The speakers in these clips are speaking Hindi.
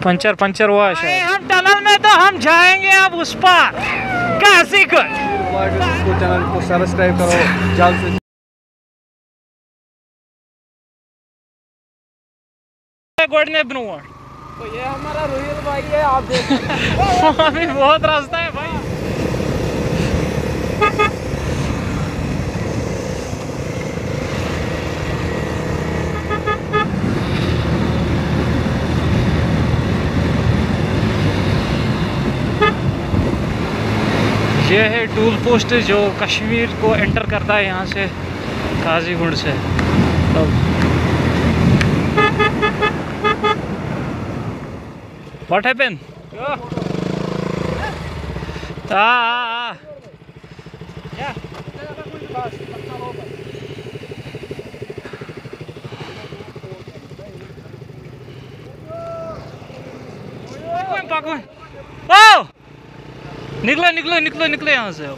पंचर हुआ है। हम टनल में तो हम जाएंगे अब उस पार काशी को। चैनल को सब्सक्राइब करो जल्द से। गोडने ब्रो तो ये हमारा रोहित भाई है, आप देखो अभी बहुत रास्ता है भाई। ये है टूल पोस्ट जो कश्मीर को एंटर करता है यहाँ से काजीगुंड से। What happened? निकलो यहाँ से।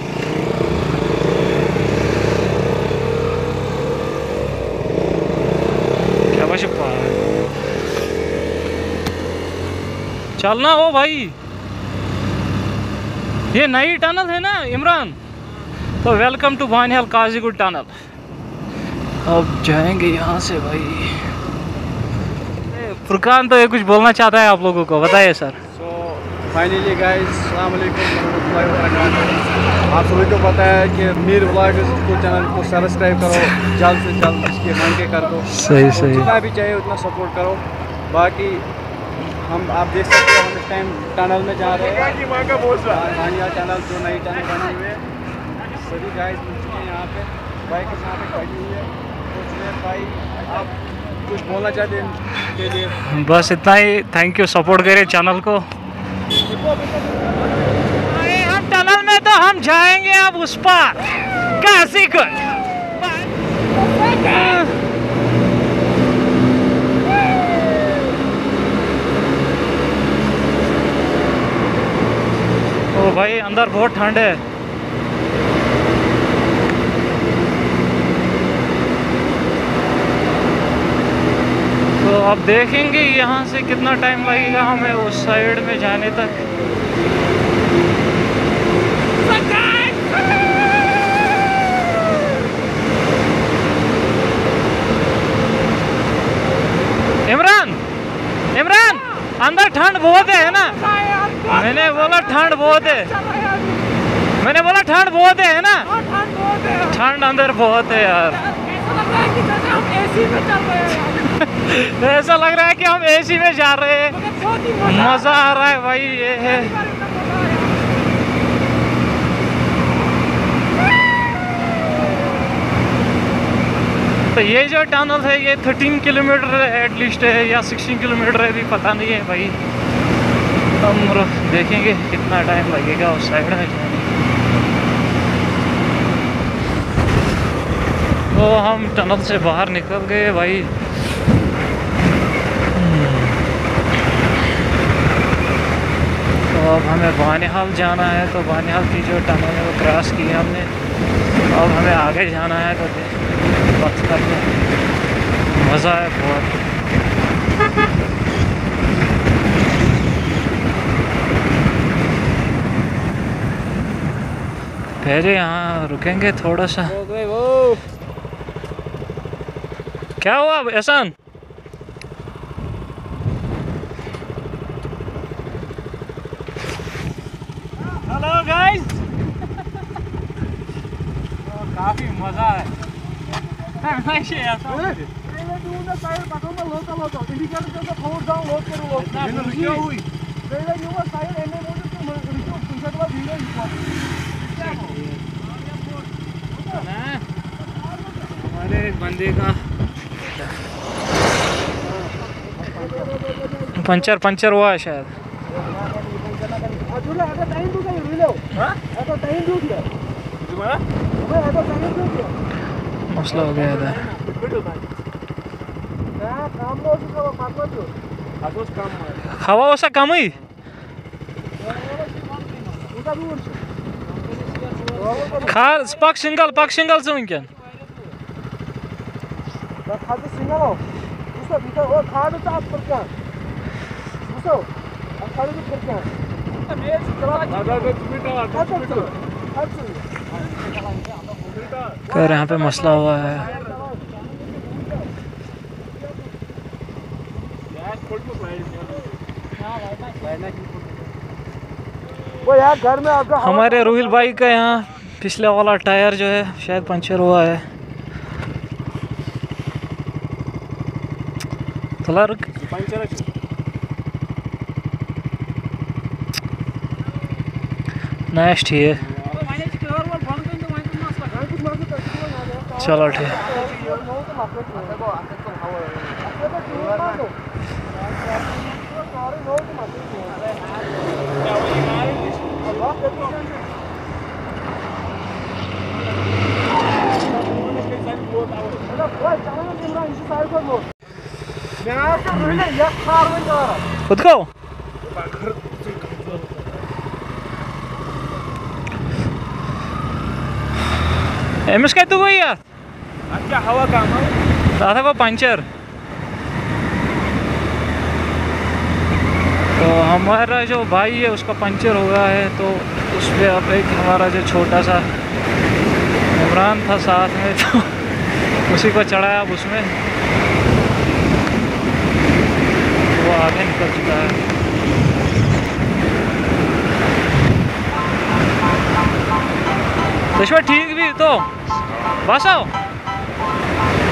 क्या बस चलना हो भाई। ये नई टनल है ना इमरान, तो welcome to Banihal Qazigund tunnel. अब जाएंगे यहाँ से भाई। फुरकान तो ये कुछ बोलना चाहता है आप लोगों को, बताइए सर। फाइनली गाइस, अस्सलाम वालेकुम रहमतुल्लाहि व बरकातहू। आप सभी को पता है कि मीर व्लॉग्स को चैनल को सब्सक्राइब करो जल्द से जल्द, इसके घंटे कर दो। सही जितना भी चाहिए उतना सपोर्ट करो। बाकी हम आप देख सकते हो हम इस टाइम टनल में जा रहे हैं। बानिहाल टनल जो नई टनल बनी हुई है, सभी गाइस मिल चुके हैं यहाँ पे। बाइक यहाँ पे खड़ी हुई है। तो भाई आप कुछ बोलना चाहते हैं के लिए? बस इतना ही, थैंक यू, सपोर्ट करें चैनल को। हम टनल में तो हम जाएंगे अब उस पार काशी को। ओ भाई अंदर बहुत ठंड है। तो अब देखेंगे यहाँ से कितना टाइम लगेगा हमें उस साइड में जाने तक। इमरान अंदर ठंड बहुत है ना? मैंने बोला ठंड बहुत है। है ना? ठंड अंदर बहुत है यार। ऐसा लग रहा है कि हम एसी में जा रहे हैं। मजा आ रहा है भाई। ये है तो ये जो टनल है ये 13 किलोमीटर एटलीस्ट है या 16 किलोमीटर है, भी पता नहीं है भाई। हम देखेंगे कितना टाइम लगेगा उस साइड में जाने। तो हम टनल से बाहर निकल गए भाई। तो अब हमें बानिहाल जाना है। तो बानिहाल की जो टनल है वो क्रॉस की हमने। अब हमें आगे जाना है। तो बस करके मज़ा है बहुत। पहले यहाँ रुकेंगे थोड़ा सा। क्या हुआ एहसान? Hello guys. काफी मजा है। हमारे बंदे का पंचर हुआ है शायद। मसला हो गया था। हवा वसा कम ही खास पक सिंगल से वनकन खैर यहाँ पे मसला हुआ है। वो यार घर में आपका हमारे रोहिल भाई का यहाँ पिछले वाला टायर जो है शायद पंचर हुआ है। थोड़ा रुक। नेक्स्ट ही है। चलो ठीक। खुद को एमएस कहते हुए यार क्या हवा का था को पंचर। तो हमारा जो भाई है उसका पंचर हो गया है, तो उस पर अब एक हमारा जो छोटा सा इमरान था साथ में, तो उसी को चढ़ाया अब उसमें, वो आगे निकल चुका है। तो इसमें ठीक भी तो बस आओ।